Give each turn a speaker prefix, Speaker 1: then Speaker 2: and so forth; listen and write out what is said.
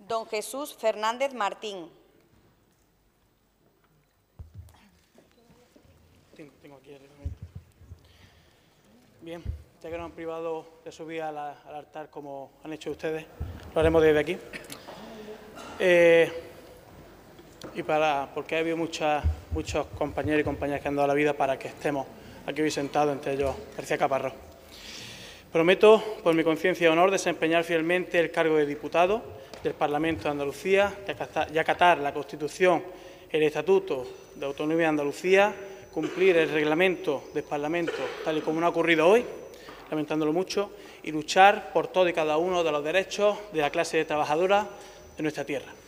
Speaker 1: Don Jesús Fernández Martín.
Speaker 2: Tengo aquí el reglamento. Bien, ya que nos han privado de subir al altar como han hecho ustedes, lo haremos desde aquí. Porque ha habido muchos compañeros y compañeras que han dado la vida para que estemos aquí hoy sentados, entre ellos García Caparrós. Prometo, por mi conciencia y honor, desempeñar fielmente el cargo de diputado del Parlamento de Andalucía y acatar la Constitución y el Estatuto de Autonomía de Andalucía, cumplir el reglamento del Parlamento tal y como no ha ocurrido hoy, lamentándolo mucho, y luchar por todo y cada uno de los derechos de la clase trabajadora de nuestra tierra.